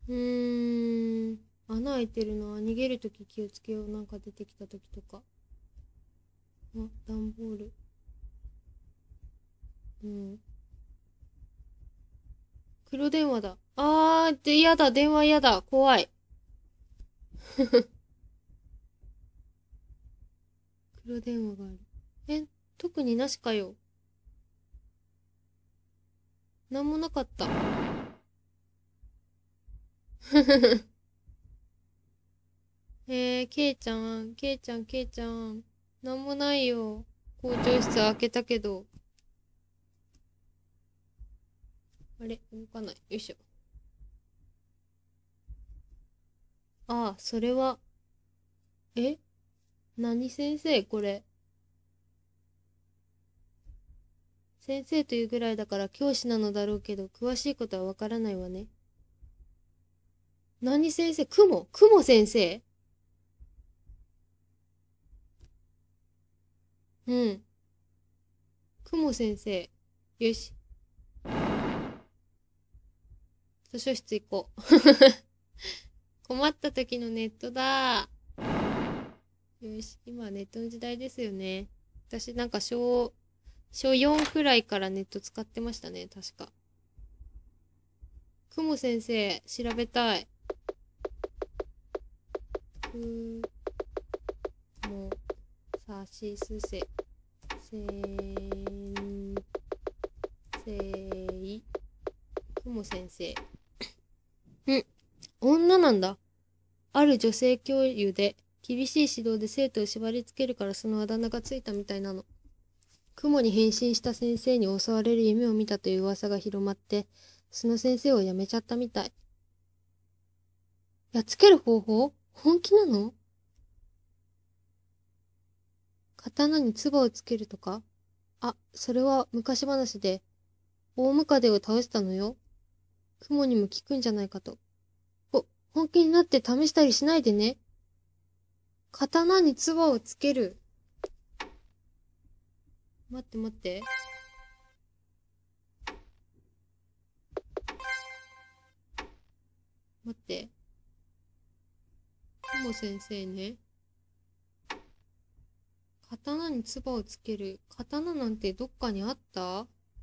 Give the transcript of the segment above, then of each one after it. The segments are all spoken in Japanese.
穴開いてるな。逃げるとき気をつけよう。なんか出てきたときとか。あ、段ボール。うん。黒電話だ。やだ。電話やだ。怖い。黒電話がある。え、特になしかよ。なんもなかった。ケイちゃん。なんもないよ。校長室開けたけど。あれ動かない。よいしょ。それは、え何先生これ。先生というぐらいだから教師なのだろうけど、詳しいことはわからないわね。何先生クモ先生。うん。クモ先生。よし。図書室行こう。困った時のネットだ。よし。今はネットの時代ですよね。私なんか小4くらいからネット使ってましたね。確か。クモ先生、調べたい。くもさしすせ。先生。クモ先生。女なんだ。ある女性教諭で、厳しい指導で生徒を縛り付けるからそのあだ名がついたみたいなの。雲に変身した先生に襲われる夢を見たという噂が広まって、その先生を辞めちゃったみたい。やっつける方法本気なの？刀に唾をつけるとか？それは昔話で、大ムカデを倒したのよ。雲にも効くんじゃないかと。本気になって試したりしないでね。刀に唾をつける。待って待って。待って。雲先生ね。刀に唾をつける。刀なんてどっかにあった？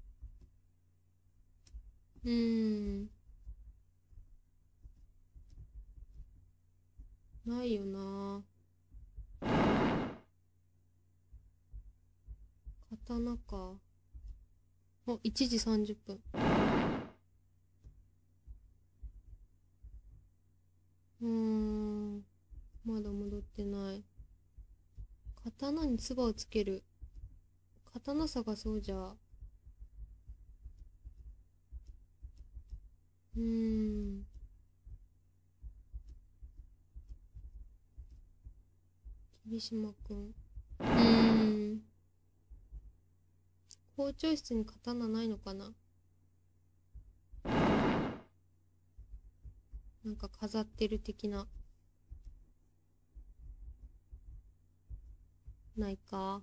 ないよな。刀か。1時30分。まだ戻ってない。刀に唾をつける。刀探そうじゃ。霧島くん。校長室に刀ないのかな？なんか飾ってる的な。ないか。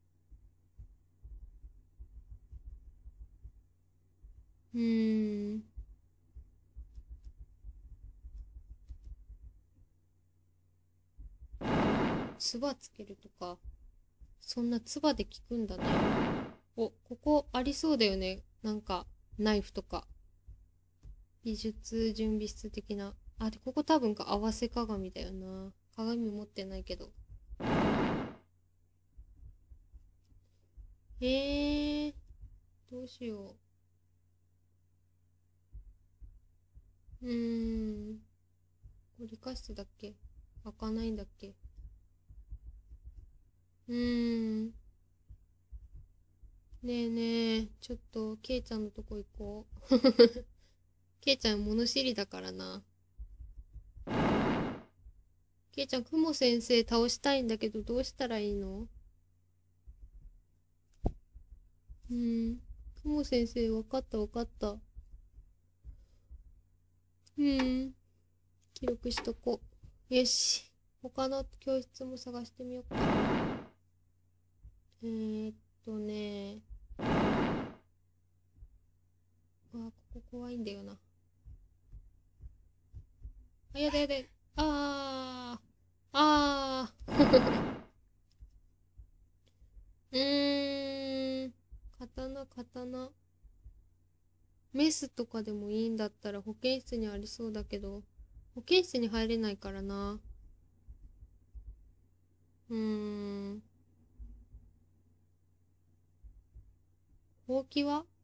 唾つけるとか。そんな唾で効くんだね。ここありそうだよね。なんか、ナイフとか。美術準備室的な。で、ここ多分合わせ鏡だよな。鏡持ってないけど。どうしよう。これ理科室だっけ？開かないんだっけ？ねえねえ、ちょっと、ケイちゃんのとこ行こう。ケイちゃん物知りだからな。ケイちゃん、クモ先生倒したいんだけど、どうしたらいいの？クモ先生、わかったわかった。記録しとこう。よし。他の教室も探してみようか。ね。ここ怖いんだよな。 あ、やだやだ。あー。あー。刀。メスとかでもいいんだったら保健室にありそうだけど、保健室に入れないからな。うーん。ほうきは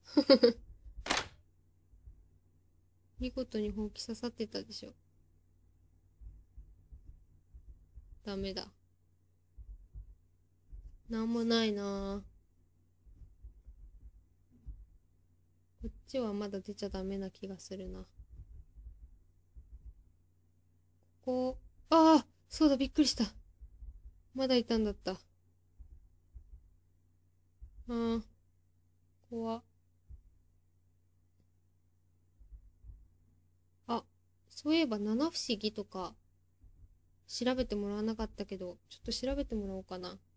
見事にほうき刺さってたでしょ。ダメだ。なんもないな。こっちはまだ出ちゃダメな気がするな。ここ、ああ、そうだ、びっくりした。まだいたんだった。うん、怖っ。あ、そういえば七不思議とか調べてもらわなかったけど、ちょっと調べてもらおうかな。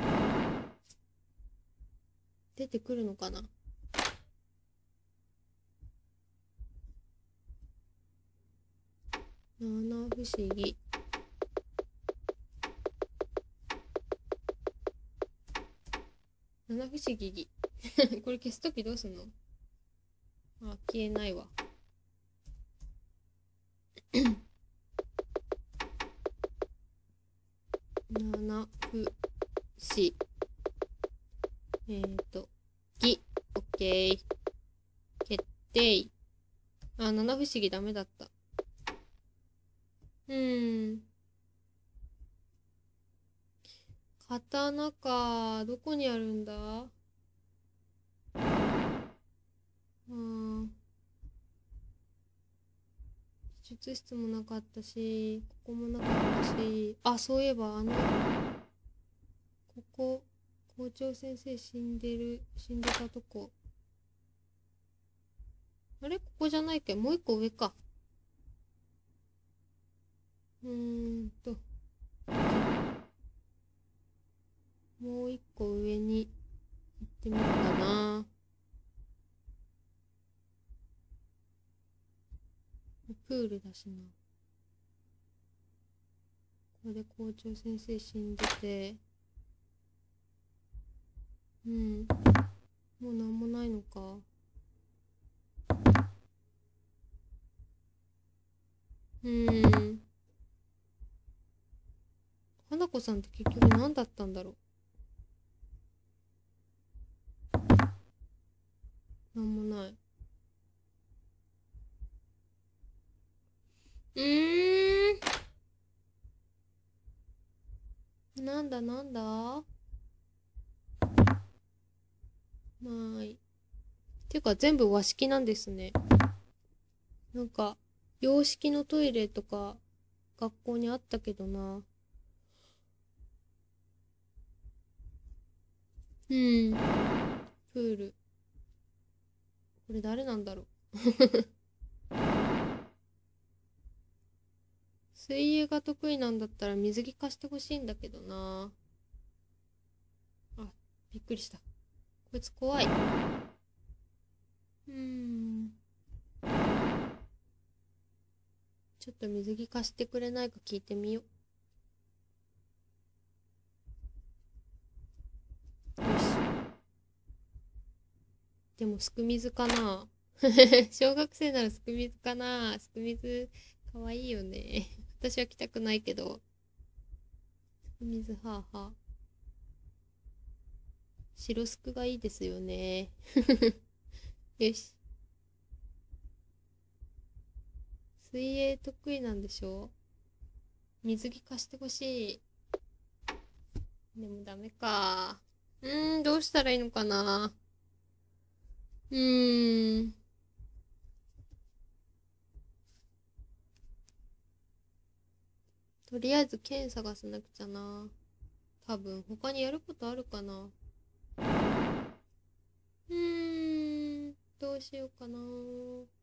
出てくるのかな。七不思議。七不思議。これ消すときどうすんの？あ、消えないわ。七不思議。オッケー。決定。あ、七不思議ダメだった。刀か。どこにあるんだ？術室もなかったし、ここもなかったし、あ、そういえばここ、校長先生死んでたとこ。あれここじゃないっけ？もう一個上か。もう一個上に行ってみようかな。プールだしな。これで校長先生死んでて、もうなんもないのか。花子さんって結局何だったんだろう。なんもない。なんだまあいい。ていうか全部和式なんですね。なんか、洋式のトイレとか学校にあったけどな。プール。これ誰なんだろう。水泳が得意なんだったら水着貸してほしいんだけどな。あ、びっくりした。こいつ怖い。ちょっと水着貸してくれないか聞いてみよう。よし。でもすく水かな。小学生ならすく水かな。すく水かわいいよね。私は着たくないけど。すく水はあはあ。白すくがいいですよね。よし。水泳得意なんでしょ？水着貸してほしい。でもダメか。どうしたらいいのかな。とりあえず剣探さなくちゃな。多分他にやることあるかな。どうしようかな。